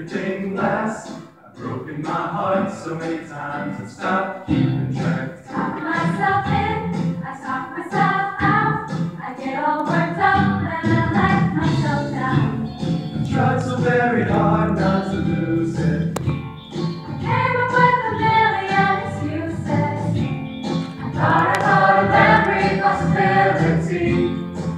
everything lasts. I've broken my heart so many times I've stopped keeping track. Talk myself in, I talk myself out. I get all worked up and I let myself down. I've tried so very hard not to lose it. I came up with a million excuses. I thought of every possibility.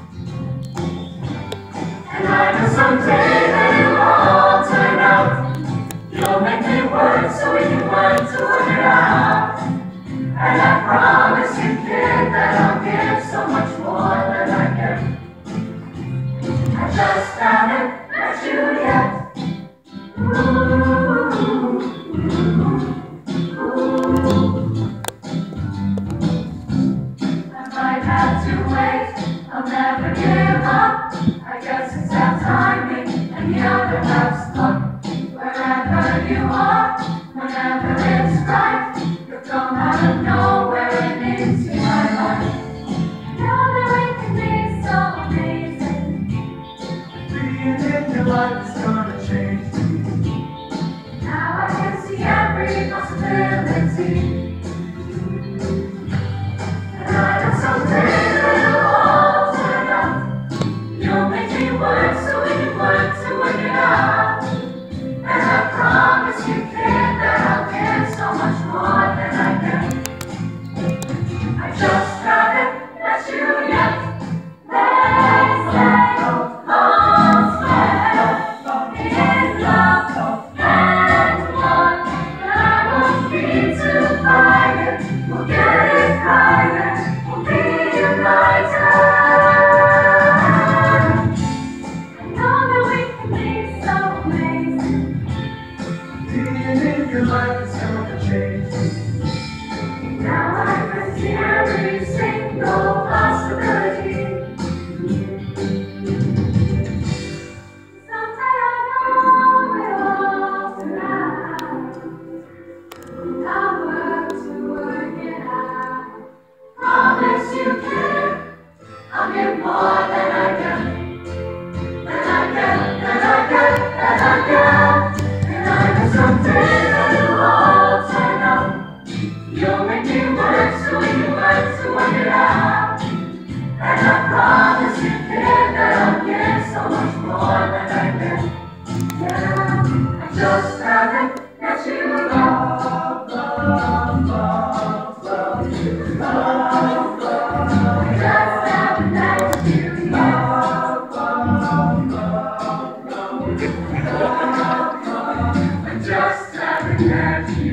And I know someday that it'll all turn out. You'll make me work so we can learn to work it out. And I promise you, kid, that I'll give so much more than I get. I just haven't met you yet. I might have to wait, I'll never give up. I guess it's that timing and the other half's luck. Wherever you are, whenever it's right, you'll come out of nowhere and into my life. Know that we can be so amazing. Being in your life is gonna change me. Now I can see every possibility. And I know someday that it'll all turn out. You'll make me work so we can work to work it out. And I promise you, kid, that I'll give so much more than I get. I just haven't met you yet. They say all's fair in love and war, but I won't be too frightened. We'll get it right, we'll be united. I know that we can be so amazing. Being in your life is gonna change me. Now I can see every single possibility. Someday I know it'll all turn out. I'll work to work it out. Promise you, kid, I'll give more than I get. Than I get, than I get, than I get. And I know someday that it'll all turn out. You'll make me work so we can work to work it out. And I promise you, kid, that I'll give so much more than I get. Yeah, I Just haven't met you love, love, love, love, love, love, just haven't met you yet. love, love, love, love, love. I just haven't met you.